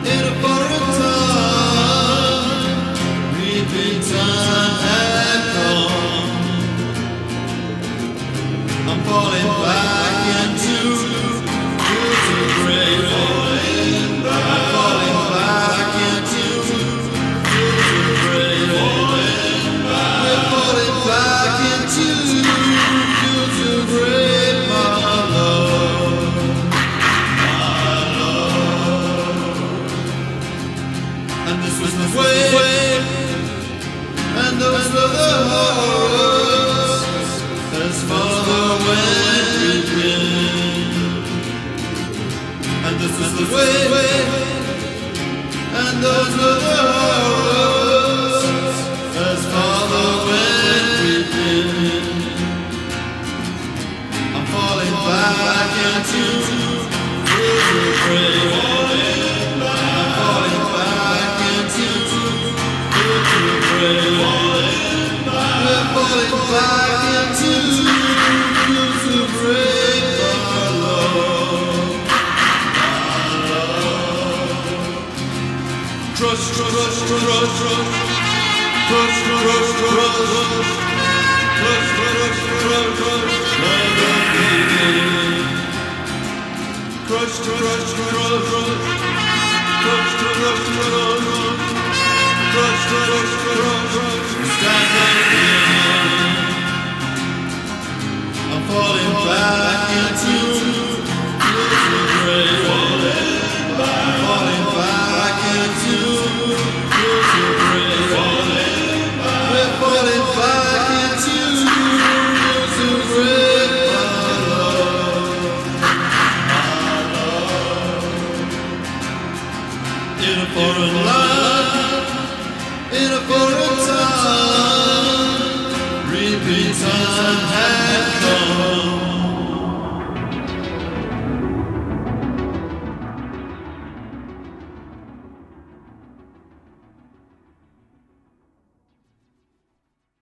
in a foreign tongue. Repeat time had come. I'm falling back into great falling back. I'm falling back into great falling back. We're falling back into great my love. And this was the way, and those were the horrors as father went creeping. And this was the way, and those were the horrors as father went creeping. I'm falling back into great falling back. I'm falling back into great falling back. We're falling back into great my love. Trust, trust, trust, trust, trust, trust, trust, trust, trust, trust, trust. Crush, crush, crush, crush, crush, crush, crush, crush, crush, stand again. I'm falling back into great falling back. I'm falling back into great falling back. We're falling back into great my love. In a foreign land, in a foreign tongue, repeat time.